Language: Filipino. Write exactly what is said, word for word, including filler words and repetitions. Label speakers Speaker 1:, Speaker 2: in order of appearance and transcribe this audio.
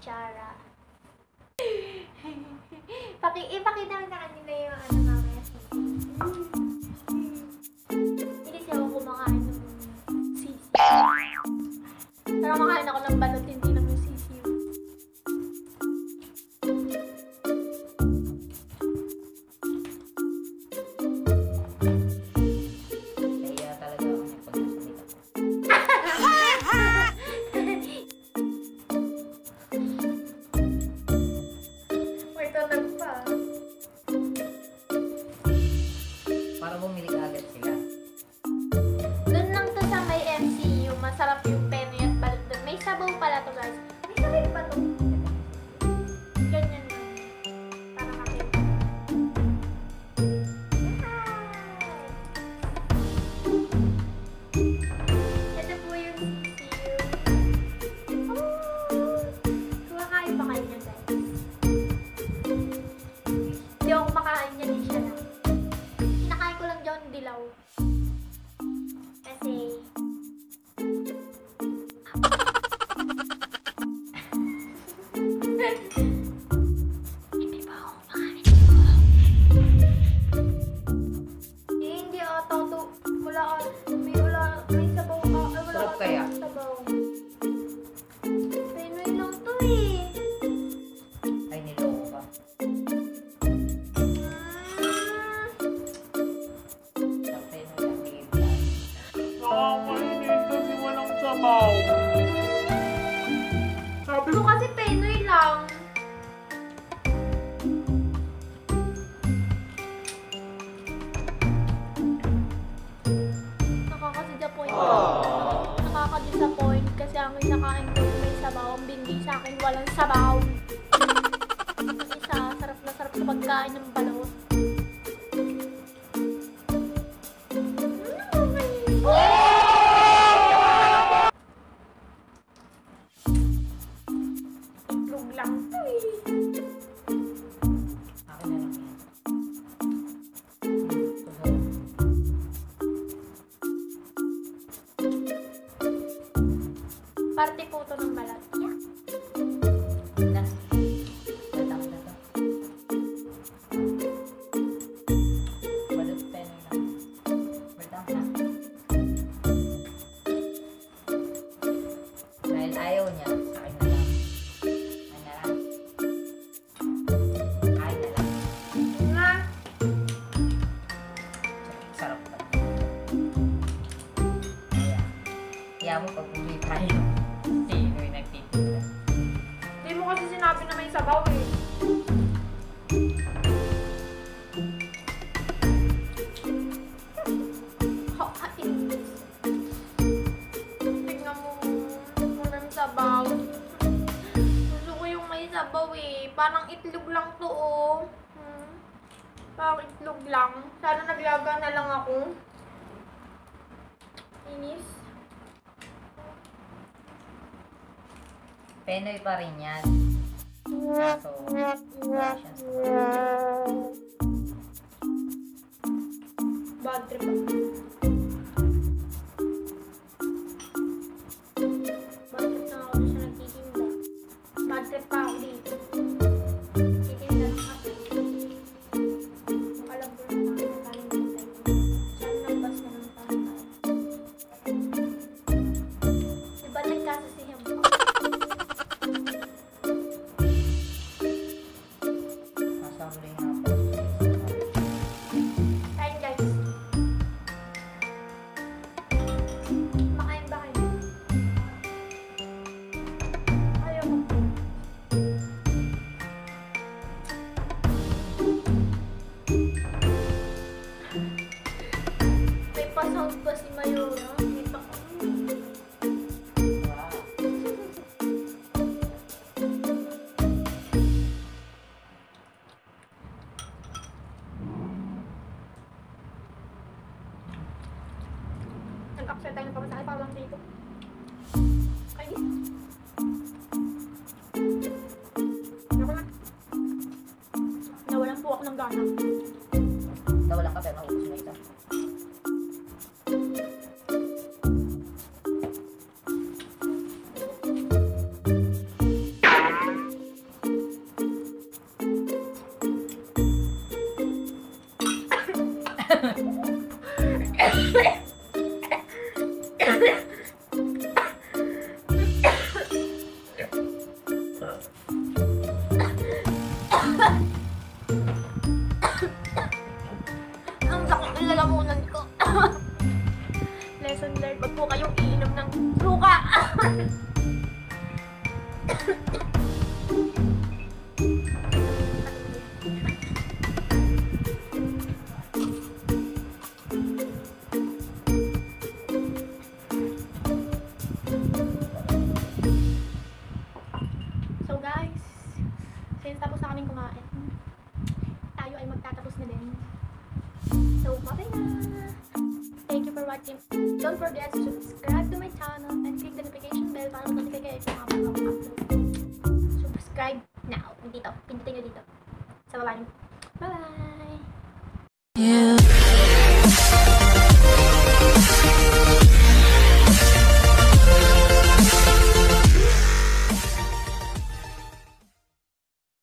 Speaker 1: kutsara. Paki ipakita mo sa kanila yung ano mamaya. Hindi kasi ako kumakain ng sisi. Pero kumakain ako ng balot, hindi lang yung sisi.
Speaker 2: Kaya talaga ako may pagkasalita ko.
Speaker 1: May tanag pa.
Speaker 2: Para bumili ka agad sila.
Speaker 1: Doon lang to sa may M C U. Masarap yung penoy at balot doon. May sabaw pala to guys. May sabaw pa to. Ganyan lang. Para kasi. Ito po yung C C U. Oh! Kumakain ba kayo niya guys? Hindi ako kumakain niya, di siya lang. Kinakain ko lang dyan dilaw. Kasi hindi ba ako kumakain? Eh, hindi ata to. Wala ka. May wala. May sabaw ka. Ay, wala
Speaker 2: Sarap
Speaker 1: ka
Speaker 2: kaya?
Speaker 1: sabaw. Pinoy lang to eh.
Speaker 2: Ay, niloko ka.
Speaker 1: Ah.
Speaker 2: Tapos na yung game plan.
Speaker 3: Nakakainin kasi walang sabaw.
Speaker 1: Sabi mo kasi Pinoy lang. Nakaka-disappoint. Nakaka-disappoint kasi ang kinakain ko may sabaw. Ang bindi sa akin walang sabaw. Kasi sa sarap na sarap sa pagkain ng balot. Itlog lang to eh.
Speaker 2: Akin na lang yan. Hmm, susunod.
Speaker 1: Parte po to ng balat. Yeah.
Speaker 2: Na. Balot na to. Balot penoy lang. Balot na. Dahil ayaw niya, sa akin na lang. Akin na lang. Akin na lang.
Speaker 1: Nga.
Speaker 2: Sarap pa. Kaya, kaya mo pag uwi tayo, sino yung nagtitinda?
Speaker 1: Hindi mo kasi sinabi na may sabaw eh. Kakain. Tignan mo. Walang sabaw. Gusto ko yung may sabaw eh. Parang itlog lang to oh. Hmm. Parang itlog lang. Sana naglaga na lang ako. Inis.
Speaker 2: Penoy pa rin yan. Kaso, wala siyang sabaw.
Speaker 1: Bad trip ako. Bad trip na ako doon sa nagtitinda. Bad trip pa ako dito. Titinda ng kape. Alam ko na mga nakaling tayo. Saan nagbas na ng tayo? Diba nagkasasihan ko?
Speaker 2: Masambling nga po.
Speaker 1: Kain guys. Makain ba kayo? Ayaw ko po. May pa-sound pa si Mayora. Kita ko.
Speaker 2: Wow.
Speaker 1: Nag-upset tayo ng pamasahe pa lang dito. Kainis. Ako na. Nawalan po ako ng gana.
Speaker 2: Nawalan ka pero naubos na isa.
Speaker 1: So guys, since tapos na kaming kumain, tayo ay magtatapos na din. So, bye na! Thank you for watching. Don't forget to subscribe to my channel and click the notification bell para mag-notify kayo sa mga upload. Subscribe now. Dito. Pindutin nyo dito. Sa baba nyo.